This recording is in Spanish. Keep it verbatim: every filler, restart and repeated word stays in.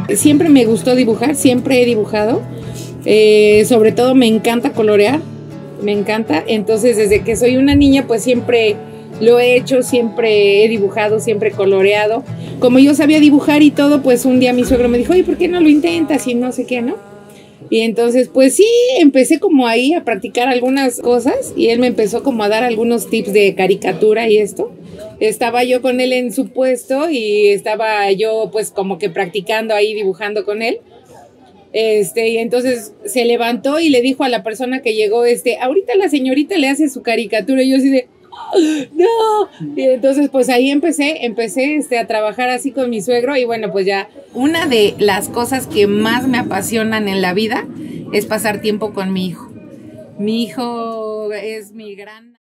Siempre me gustó dibujar, siempre he dibujado. Eh, sobre todo me encanta colorear, me encanta. Entonces desde que soy una niña pues siempre lo he hecho, siempre he dibujado, siempre he coloreado. Como yo sabía dibujar y todo, pues un día mi suegro me dijo, oye, ¿por qué no lo intentas? Y no sé qué, ¿no? Y entonces, pues sí, empecé como ahí a practicar algunas cosas y él me empezó como a dar algunos tips de caricatura y esto. Estaba yo con él en su puesto y estaba yo pues como que practicando ahí, dibujando con él. Este, y entonces se levantó y le dijo a la persona que llegó, este, ahorita la señorita le hace su caricatura. Y yo así de, no. Y entonces pues ahí empecé, empecé este, a trabajar así con mi suegro y bueno, pues ya. Una de las cosas que más me apasionan en la vida es pasar tiempo con mi hijo. Mi hijo es mi gran...